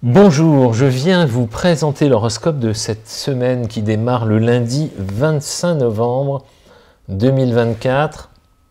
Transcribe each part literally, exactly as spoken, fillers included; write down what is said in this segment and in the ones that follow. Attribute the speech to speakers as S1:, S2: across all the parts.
S1: Bonjour, je viens vous présenter l'horoscope de cette semaine qui démarre le lundi vingt-cinq novembre deux mille vingt-quatre.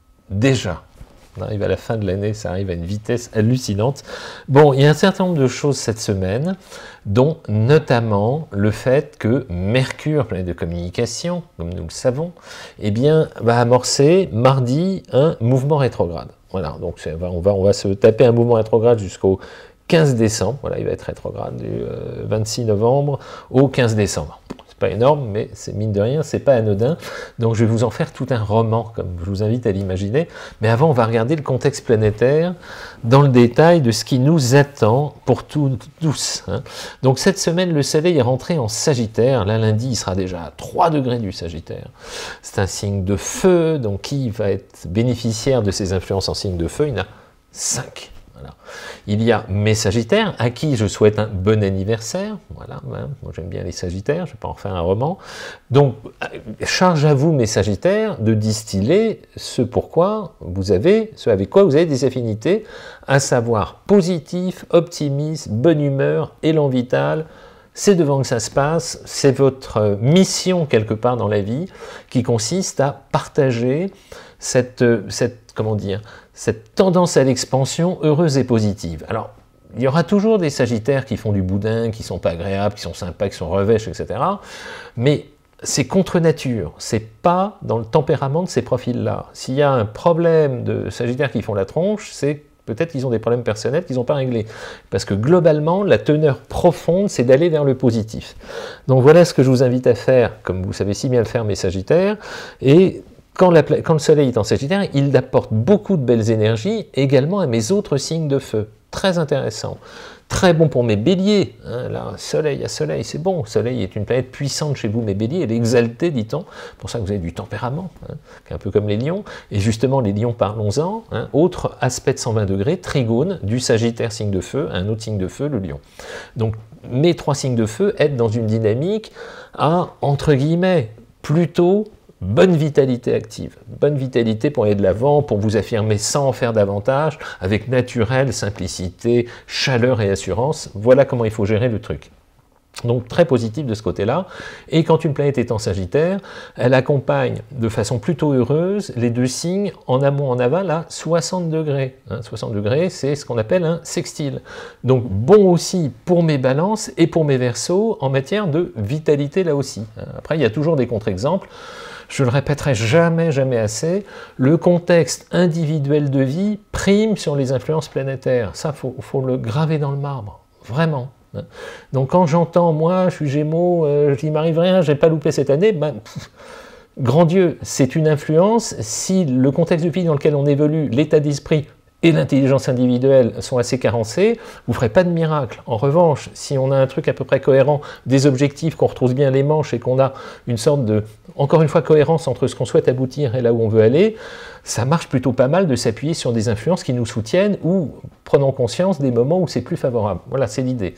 S1: Déjà, on arrive à la fin de l'année, ça arrive à une vitesse hallucinante. Bon, il y a un certain nombre de choses cette semaine, dont notamment le fait que Mercure, planète de communication, comme nous le savons, eh bien, va amorcer mardi un mouvement rétrograde. Voilà, donc on va, on va se taper un mouvement rétrograde jusqu'au quinze décembre, voilà, il va être rétrograde du euh, vingt-six novembre au quinze décembre. C'est pas énorme, mais c'est mine de rien, c'est pas anodin. Donc je vais vous en faire tout un roman, comme je vous invite à l'imaginer. Mais avant, on va regarder le contexte planétaire dans le détail de ce qui nous attend pour tout, tous. Hein. Donc cette semaine, le Soleil est rentré en Sagittaire. Là, lundi, il sera déjà à trois degrés du Sagittaire. C'est un signe de feu, donc qui va être bénéficiaire de ces influences en signe de feu? Il y en a cinq. Voilà. Il y a mes Sagittaires, à qui je souhaite un bon anniversaire. Voilà, hein, moi j'aime bien les Sagittaires, je vais pas en faire un roman. Donc, charge à vous, mes Sagittaires, de distiller ce pourquoi vous avez, ce avec quoi vous avez des affinités, à savoir positif, optimiste, bonne humeur, élan vital. C'est devant que ça se passe, c'est votre mission quelque part dans la vie, qui consiste à partager cette, cette comment dire, cette tendance à l'expansion heureuse et positive. Alors, il y aura toujours des Sagittaires qui font du boudin, qui sont pas agréables, qui sont sympas, qui sont revêches, et cetera. Mais c'est contre nature, c'est pas dans le tempérament de ces profils-là. S'il y a un problème de Sagittaires qui font la tronche, c'est peut-être qu'ils ont des problèmes personnels qu'ils n'ont pas réglés. Parce que globalement, la teneur profonde, c'est d'aller vers le positif. Donc voilà ce que je vous invite à faire, comme vous savez si bien le faire, mes Sagittaires. Et quand, la, quand le Soleil est en Sagittaire, il apporte beaucoup de belles énergies également à mes autres signes de feu. Très intéressant. Très bon pour mes béliers. Hein, là, Soleil à Soleil, c'est bon. Soleil est une planète puissante chez vous, mes béliers. Elle est exaltée, dit-on. Pour ça que vous avez du tempérament, hein, un peu comme les lions. Et justement, les lions, parlons-en. Hein, autre aspect de cent vingt degrés, trigone, du Sagittaire, signe de feu, un autre signe de feu, le lion. Donc, mes trois signes de feu aident dans une dynamique à, entre guillemets, plutôt bonne vitalité active, bonne vitalité pour aller de l'avant, pour vous affirmer sans en faire davantage, avec naturel, simplicité, chaleur et assurance. Voilà comment il faut gérer le truc. Donc très positif de ce côté-là. Et quand une planète est en Sagittaire, elle accompagne de façon plutôt heureuse les deux signes en amont, en aval à soixante degrés. Hein, soixante degrés, c'est ce qu'on appelle un sextile. Donc bon aussi pour mes balances et pour mes verseaux en matière de vitalité là aussi. Après, il y a toujours des contre-exemples. Je le répéterai jamais, jamais assez, le contexte individuel de vie prime sur les influences planétaires. Ça, il faut, faut le graver dans le marbre, vraiment. Donc quand j'entends, moi, je suis Gémeaux, euh, il m'arrive rien, j'ai pas loupé cette année, ben, pff, grand Dieu, c'est une influence. Si le contexte de vie dans lequel on évolue, l'état d'esprit et l'intelligence individuelle sont assez carencés, vous ne ferez pas de miracle. En revanche, si on a un truc à peu près cohérent, des objectifs, qu'on retrousse bien les manches et qu'on a une sorte de, encore une fois, cohérence entre ce qu'on souhaite aboutir et là où on veut aller, ça marche plutôt pas mal de s'appuyer sur des influences qui nous soutiennent ou prenons conscience des moments où c'est plus favorable. Voilà, c'est l'idée.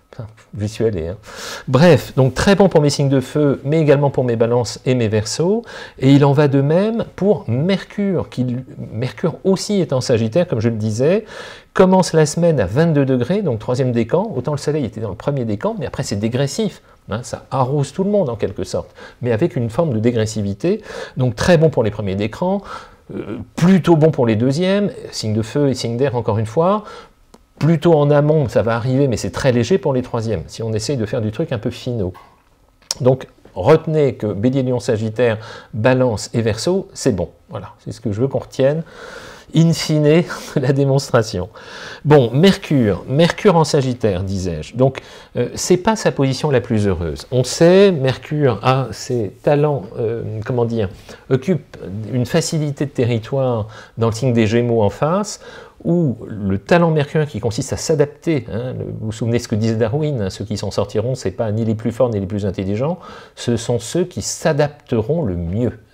S1: J'y suis allé. Hein. Bref, donc très bon pour mes signes de feu, mais également pour mes balances et mes verseaux. Et il en va de même pour Mercure, qui Mercure aussi est en Sagittaire, comme je le disais, commence la semaine à vingt-deux degrés, donc troisième décan. Autant le Soleil était dans le premier décan, mais après c'est dégressif. Hein, ça arrose tout le monde en quelque sorte, mais avec une forme de dégressivité. Donc très bon pour les premiers décans, euh, plutôt bon pour les deuxièmes, signes de feu et signes d'air encore une fois. Plutôt en amont, ça va arriver, mais c'est très léger pour les troisièmes, si on essaye de faire du truc un peu finaux. Donc, retenez que Bélier, Lion, Sagittaire, Balance et Verseau, c'est bon. Voilà, c'est ce que je veux qu'on retienne. In fine, la démonstration. Bon, Mercure, Mercure en Sagittaire, disais-je. Donc, euh, c'est pas sa position la plus heureuse. On sait, Mercure a ses talents, euh, comment dire, occupe une facilité de territoire dans le signe des Gémeaux en face, où le talent mercurien qui consiste à s'adapter, hein, vous vous souvenez ce que disait Darwin, hein, ceux qui s'en sortiront, ce n'est pas ni les plus forts ni les plus intelligents, ce sont ceux qui s'adapteront le mieux.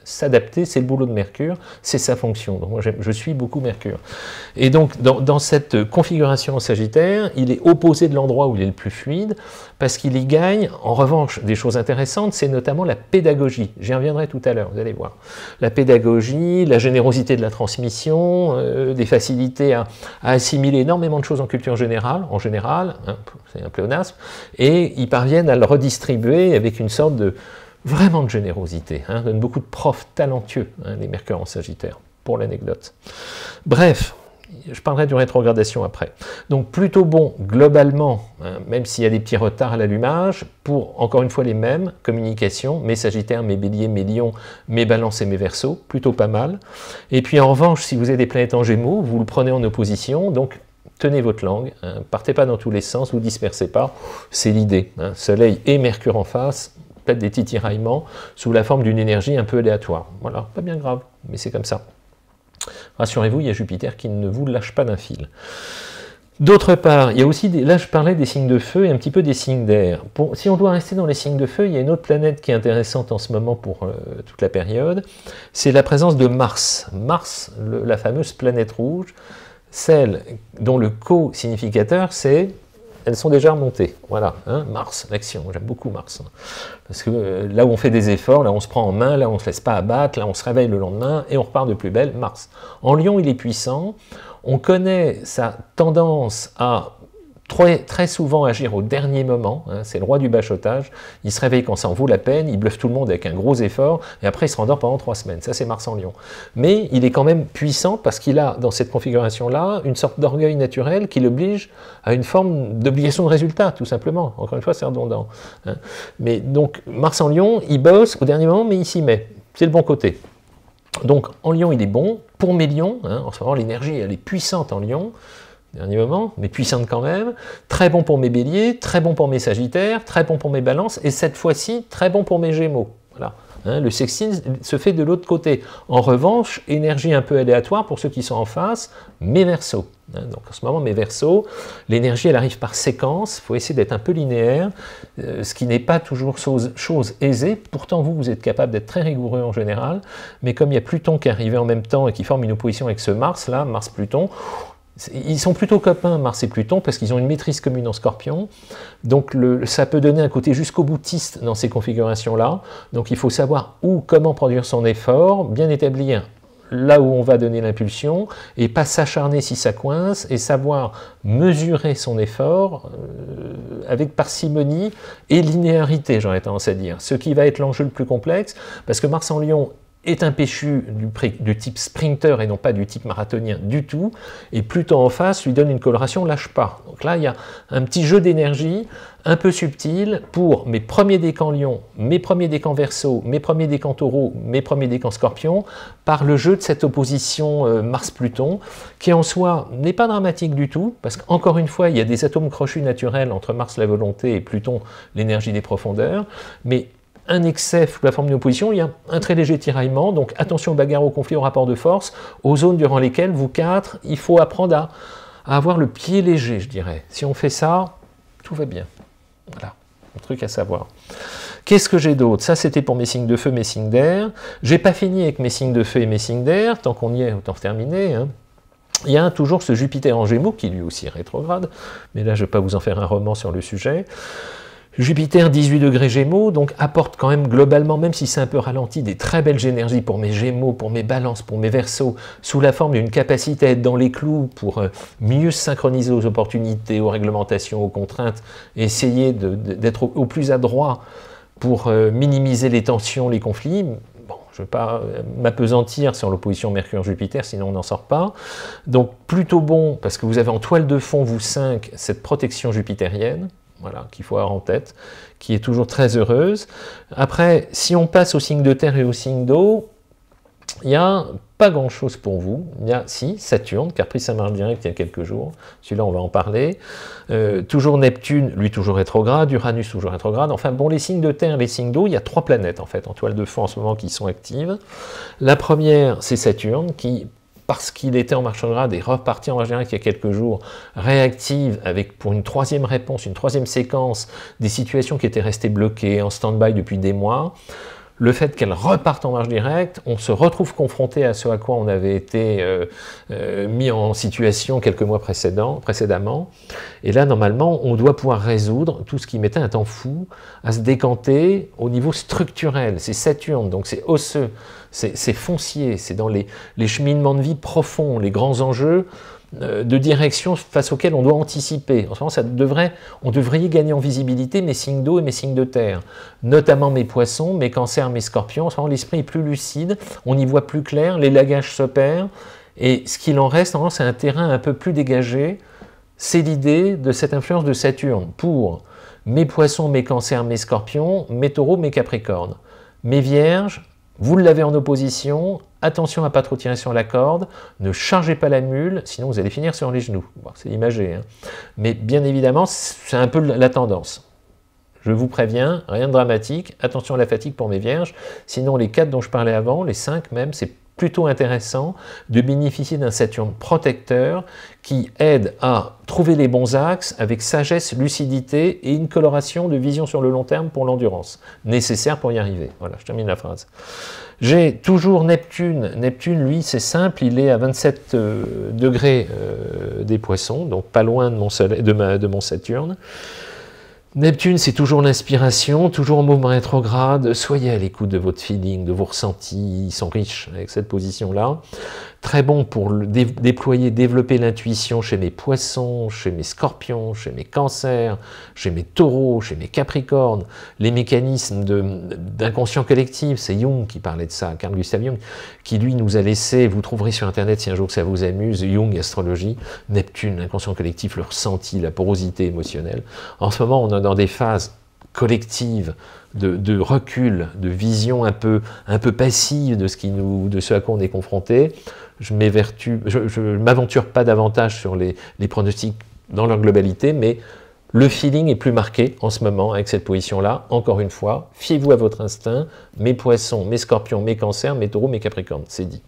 S1: s'adapter, c'est le boulot de Mercure, c'est sa fonction. Donc moi je suis beaucoup Mercure. Et donc dans, dans cette configuration en Sagittaire, il est opposé de l'endroit où il est le plus fluide, parce qu'il y gagne, en revanche, des choses intéressantes, c'est notamment la pédagogie. J'y reviendrai tout à l'heure, vous allez voir. La pédagogie, la générosité de la transmission, euh, des facilités à, à assimiler énormément de choses en culture générale, en général, hein, c'est un pléonasme, et ils parviennent à le redistribuer avec une sorte de vraiment de générosité, hein, donne beaucoup de profs talentueux, hein, les Mercure en Sagittaire, pour l'anecdote. Bref, je parlerai du rétrogradation après. Donc plutôt bon, globalement, hein, même s'il y a des petits retards à l'allumage, pour, encore une fois, les mêmes, communication, mes Sagittaires, mes Béliers, mes Lions, mes Balances et mes Verseaux, plutôt pas mal. Et puis en revanche, si vous avez des planètes en Gémeaux, vous le prenez en opposition, donc tenez votre langue, hein, partez pas dans tous les sens, vous dispersez pas, c'est l'idée. Hein, Soleil et Mercure en face, peut-être des petits tiraillements sous la forme d'une énergie un peu aléatoire. Voilà, pas bien grave, mais c'est comme ça. Rassurez-vous, il y a Jupiter qui ne vous lâche pas d'un fil. D'autre part, il y a aussi, des, là je parlais des signes de feu et un petit peu des signes d'air. Si on doit rester dans les signes de feu, il y a une autre planète qui est intéressante en ce moment pour euh, toute la période, c'est la présence de Mars. Mars, le, la fameuse planète rouge, celle dont le co-significateur c'est... Elles sont déjà remontées, voilà, hein, Mars, l'action, j'aime beaucoup Mars, hein, parce que euh, là où on fait des efforts, là on se prend en main, là on ne se laisse pas abattre, là on se réveille le lendemain, et on repart de plus belle, Mars. En Lion, il est puissant, on connaît sa tendance à très, très souvent agir au dernier moment, hein, c'est le roi du bachotage, il se réveille quand ça en vaut la peine, il bluffe tout le monde avec un gros effort, et après il se rendort pendant trois semaines, ça c'est Mars en Lion. Mais il est quand même puissant parce qu'il a, dans cette configuration-là, une sorte d'orgueil naturel qui l'oblige à une forme d'obligation de résultat, tout simplement. Encore une fois, c'est redondant. Hein. Mais donc, Mars en Lion, il bosse au dernier moment, mais il s'y met. C'est le bon côté. Donc, en Lion, il est bon. Pour mes Lions, hein, en ce moment, l'énergie, elle est puissante en Lion, dernier moment, mais puissante quand même, très bon pour mes Béliers, très bon pour mes Sagittaires, très bon pour mes Balances, et cette fois-ci, très bon pour mes Gémeaux. Voilà. Hein, le sextile se fait de l'autre côté. En revanche, énergie un peu aléatoire pour ceux qui sont en face, mes Verseaux. Hein, donc en ce moment, mes Verseaux, l'énergie, elle arrive par séquence, il faut essayer d'être un peu linéaire, euh, ce qui n'est pas toujours chose, chose aisée. Pourtant, vous, vous êtes capable d'être très rigoureux en général, mais comme il y a Pluton qui arrive en même temps et qui forme une opposition avec ce Mars-là, Mars-Pluton, ils sont plutôt copains, Mars et Pluton, parce qu'ils ont une maîtrise commune en Scorpion. Donc le, ça peut donner un côté jusqu'au boutiste dans ces configurations-là. Donc il faut savoir où, comment produire son effort, bien établir là où on va donner l'impulsion, et pas s'acharner si ça coince, et savoir mesurer son effort euh, avec parcimonie et linéarité, j'aurais tendance à dire. Ce qui va être l'enjeu le plus complexe, parce que Mars en Lion est un péchu du, du type sprinter et non pas du type marathonien du tout, et Pluton en face lui donne une coloration lâche pas. Donc là, il y a un petit jeu d'énergie un peu subtil pour mes premiers décans Lion, mes premiers décans Verseau, mes premiers décans Taureau, mes premiers décans Scorpion, par le jeu de cette opposition euh, Mars-Pluton, qui en soi n'est pas dramatique du tout, parce qu'encore une fois, il y a des atomes crochus naturels entre Mars la volonté et Pluton l'énergie des profondeurs, mais un excès sous la forme d'une opposition, il y a un très léger tiraillement, donc attention aux bagarres, aux conflits, aux rapports de force, aux zones durant lesquelles, vous quatre, il faut apprendre à, à avoir le pied léger, je dirais. Si on fait ça, tout va bien. Voilà, un truc à savoir. Qu'est-ce que j'ai d'autre? Ça, c'était pour mes signes de feu, mes signes d'air. J'ai pas fini avec mes signes de feu et mes signes d'air, tant qu'on y est, autant terminer. Hein. Il y a toujours ce Jupiter en Gémeaux, qui lui aussi est rétrograde, mais là, je ne vais pas vous en faire un roman sur le sujet. Jupiter, dix-huit degrés Gémeaux, donc apporte quand même globalement, même si c'est un peu ralenti, des très belles énergies pour mes Gémeaux, pour mes Balances, pour mes Verseaux, sous la forme d'une capacité à être dans les clous pour mieux se synchroniser aux opportunités, aux réglementations, aux contraintes, et essayer d'être au, au plus adroit pour minimiser les tensions, les conflits. Bon, je ne vais pas m'apesantir sur l'opposition Mercure-Jupiter, sinon on n'en sort pas. Donc plutôt bon, parce que vous avez en toile de fond, vous cinq, cette protection jupitérienne, voilà, qu'il faut avoir en tête, qui est toujours très heureuse. Après, si on passe au signe de terre et au signe d'eau, il n'y a pas grand-chose pour vous. Il y a, si, Saturne, qui a pris sa marche directe il y a quelques jours. Celui-là, on va en parler. Euh, toujours Neptune, lui toujours rétrograde, Uranus toujours rétrograde. Enfin, bon, les signes de terre et les signes d'eau, il y a trois planètes, en fait, en toile de fond en ce moment, qui sont actives. La première, c'est Saturne, qui, parce qu'il était en marche rétrograde et reparti en marche directe il y a quelques jours, réactive avec pour une troisième réponse, une troisième séquence, des situations qui étaient restées bloquées, en stand-by depuis des mois. le fait qu'elle reparte en marche directe, on se retrouve confronté à ce à quoi on avait été euh, euh, mis en situation quelques mois précédents, précédemment. Et là, normalement, on doit pouvoir résoudre tout ce qui mettait un temps fou à se décanter au niveau structurel. C'est Saturne, donc c'est osseux, c'est foncier, c'est dans les, les cheminements de vie profonds, les grands enjeux de direction face auxquels on doit anticiper. En ce moment, ça devrait, on devrait y gagner en visibilité mes signes d'eau et mes signes de terre, notamment mes poissons, mes cancers, mes scorpions. En ce moment, l'esprit est plus lucide, on y voit plus clair, les lagages s'opèrent, et ce qu'il en reste, c'est un terrain un peu plus dégagé. C'est l'idée de cette influence de Saturne pour mes poissons, mes cancers, mes scorpions, mes taureaux, mes capricornes. Mes vierges, vous l'avez en opposition, attention à ne pas trop tirer sur la corde, ne chargez pas la mule, sinon vous allez finir sur les genoux. Bon, c'est imagé, hein. Mais bien évidemment, c'est un peu la tendance. Je vous préviens, rien de dramatique, attention à la fatigue pour mes vierges, sinon les quatre dont je parlais avant, les cinq même, c'est plutôt intéressant de bénéficier d'un Saturne protecteur qui aide à trouver les bons axes avec sagesse, lucidité et une coloration de vision sur le long terme pour l'endurance, nécessaire pour y arriver. Voilà, je termine la phrase. J'ai toujours Neptune. Neptune, lui, c'est simple, il est à vingt-sept euh, degrés euh, des poissons, donc pas loin de mon, soleil, de ma, de mon Saturne. Neptune, c'est toujours l'inspiration, toujours en mouvement rétrograde. Soyez à l'écoute de votre feeling, de vos ressentis, ils sont riches avec cette position-là. Très bon pour le dé déployer, développer l'intuition chez mes poissons, chez mes scorpions, chez mes cancers, chez mes taureaux, chez mes capricornes. Les mécanismes d'inconscient collectif, c'est Jung qui parlait de ça, Carl Gustav Jung, qui lui nous a laissé, vous trouverez sur Internet si un jour ça vous amuse, Jung, astrologie, Neptune, l'inconscient collectif, le ressenti, la porosité émotionnelle. En ce moment, on est dans des phases collectives, de, de recul, de vision un peu, un peu passive de ce, qui nous, de ce à quoi on est confronté. Je ne m'aventure pas davantage sur les, les pronostics dans leur globalité, mais le feeling est plus marqué en ce moment avec cette position-là. Encore une fois, fiez-vous à votre instinct, mes poissons, mes scorpions, mes cancers, mes taureaux, mes capricornes, c'est dit.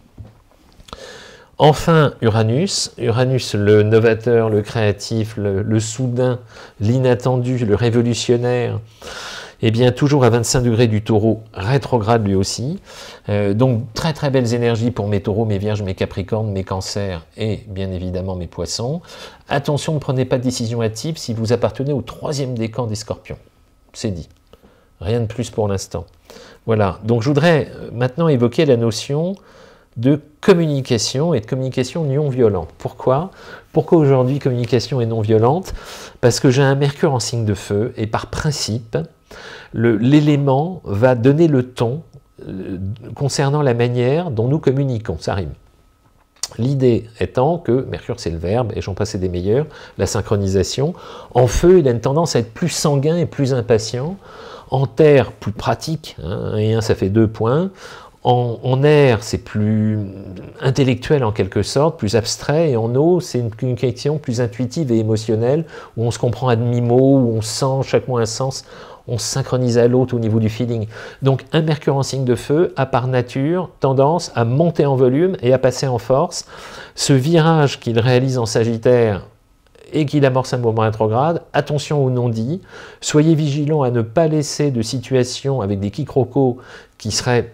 S1: Enfin, Uranus, Uranus le novateur, le créatif, le, le soudain, l'inattendu, le révolutionnaire, eh bien toujours à vingt-cinq degrés du taureau, rétrograde lui aussi, euh, donc très très belles énergies pour mes taureaux, mes vierges, mes capricornes, mes cancers et bien évidemment mes poissons. Attention, ne prenez pas de décision hâtive si vous appartenez au troisième décan des scorpions, c'est dit, rien de plus pour l'instant. Voilà, donc je voudrais maintenant évoquer la notion de communication et de communication non violente. Pourquoi? Pourquoi aujourd'hui communication est non violente? Parce que j'ai un Mercure en signe de feu et par principe, l'élément va donner le ton euh, concernant la manière dont nous communiquons. Ça rime. L'idée étant que Mercure c'est le verbe, et j'en passe des meilleurs, la synchronisation. En feu, il a une tendance à être plus sanguin et plus impatient. En terre, plus pratique, hein, un et un ça fait deux points. En, en air, c'est plus intellectuel en quelque sorte, plus abstrait, et en eau, c'est une communication plus intuitive et émotionnelle, où on se comprend à demi-mot, où on sent chaque mot un sens, on se synchronise à l'autre au niveau du feeling. Donc un Mercure en signe de feu a par nature tendance à monter en volume et à passer en force. Ce virage qu'il réalise en Sagittaire et qu'il amorce un mouvement rétrograde, attention aux non-dits, soyez vigilants à ne pas laisser de situation avec des quiproquos qui seraient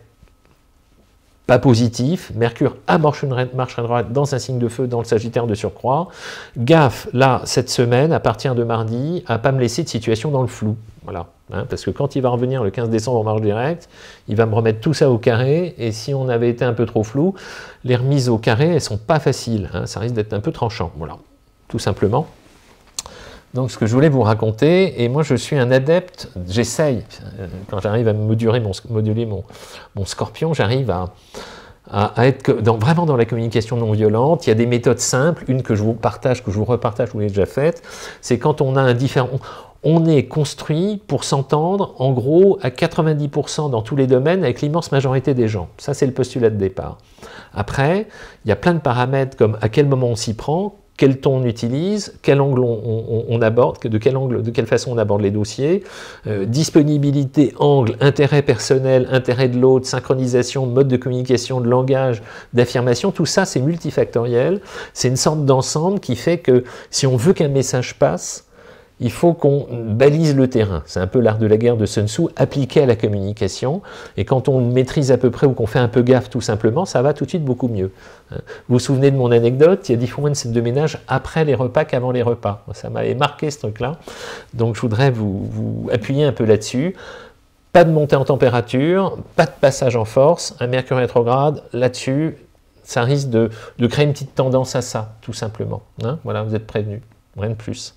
S1: pas positif. Mercure amorce une marche rétrograde dans un signe de feu dans le Sagittaire de surcroît. Gaffe, là, cette semaine, à partir de mardi, à ne pas me laisser de situation dans le flou. Voilà, hein, parce que quand il va revenir le quinze décembre en marche directe, il va me remettre tout ça au carré, et si on avait été un peu trop flou, les remises au carré, elles ne sont pas faciles, hein, ça risque d'être un peu tranchant, voilà, tout simplement. Donc ce que je voulais vous raconter, et moi je suis un adepte, j'essaye, quand j'arrive à moduler mon, moduler mon, mon scorpion, j'arrive à, à, à être dans, vraiment dans la communication non violente. Il y a des méthodes simples, une que je vous partage, que je vous repartage, je vous l'ai déjà faite, c'est quand on a un différent... On est construit pour s'entendre, en gros, à quatre-vingt-dix pour cent dans tous les domaines avec l'immense majorité des gens. Ça, c'est le postulat de départ. Après, il y a plein de paramètres comme à quel moment on s'y prend, quel ton on utilise, quel angle on, on, on aborde, de quel angle, de quelle façon on aborde les dossiers, euh, disponibilité, angle, intérêt personnel, intérêt de l'autre, synchronisation, mode de communication, de langage, d'affirmation, tout ça c'est multifactoriel, c'est une sorte d'ensemble qui fait que si on veut qu'un message passe, il faut qu'on balise le terrain. C'est un peu l'art de la guerre de Sun Tzu, appliqué à la communication. Et quand on le maîtrise à peu près ou qu'on fait un peu gaffe tout simplement, ça va tout de suite beaucoup mieux. Vous vous souvenez de mon anecdote? Il y a dix fois moins de scènes de ménage après les repas qu'avant les repas. Ça m'avait marqué ce truc-là. Donc je voudrais vous, vous appuyer un peu là-dessus. Pas de montée en température, pas de passage en force, un Mercure rétrograde, là-dessus, ça risque de, de créer une petite tendance à ça, tout simplement. Hein, voilà, vous êtes prévenus, rien de plus.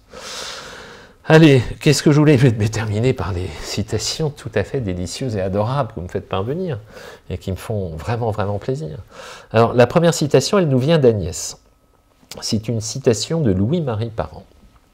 S1: Allez, qu'est-ce que je voulais? Je vais terminer par les citations tout à fait délicieuses et adorables que vous me faites parvenir, et qui me font vraiment, vraiment plaisir. Alors, la première citation, elle nous vient d'Agnès. C'est une citation de Louis-Marie Parent.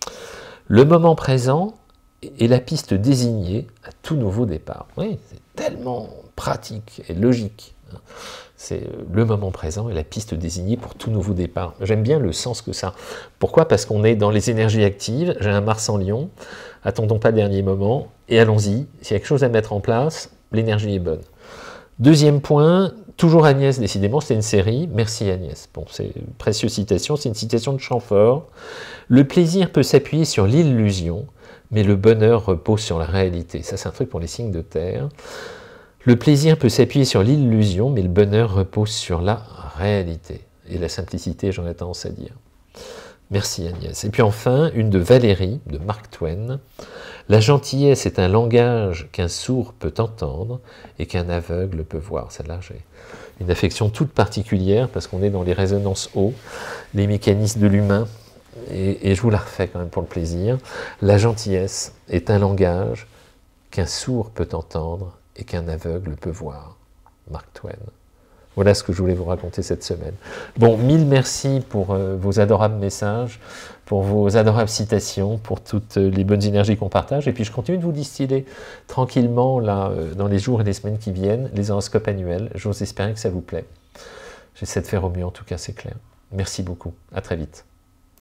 S1: « Le moment présent est la piste désignée à tout nouveau départ. » Oui, c'est tellement pratique et logique. C'est le moment présent et la piste désignée pour tout nouveau départ. J'aime bien le sens que ça. Pourquoi? Parce qu'on est dans les énergies actives. J'ai un Mars en Lion. Attendons pas le dernier moment. Et allons-y. S'il y a quelque chose à mettre en place, l'énergie est bonne. Deuxième point, toujours Agnès, décidément, c'est une série. Merci Agnès. Bon, c'est une précieuse citation. C'est une citation de Chamfort. Le plaisir peut s'appuyer sur l'illusion, mais le bonheur repose sur la réalité. Ça, c'est un truc pour les signes de terre. Le plaisir peut s'appuyer sur l'illusion, mais le bonheur repose sur la réalité. Et la simplicité, j'en ai tendance à dire. Merci Agnès. Et puis enfin, une de Valérie, de Mark Twain. La gentillesse est un langage qu'un sourd peut entendre et qu'un aveugle peut voir. Celle-là, j'ai une affection toute particulière parce qu'on est dans les résonances haut, les mécanismes de l'humain. Et, et je vous la refais quand même pour le plaisir. La gentillesse est un langage qu'un sourd peut entendre et qu'un aveugle peut voir. Mark Twain. Voilà ce que je voulais vous raconter cette semaine. Bon, mille merci pour euh, vos adorables messages, pour vos adorables citations, pour toutes les bonnes énergies qu'on partage. Et puis je continue de vous distiller tranquillement, là, euh, dans les jours et les semaines qui viennent, les horoscopes annuels. J'ose espérer que ça vous plaît. J'essaie de faire au mieux, en tout cas, c'est clair. Merci beaucoup. À très vite.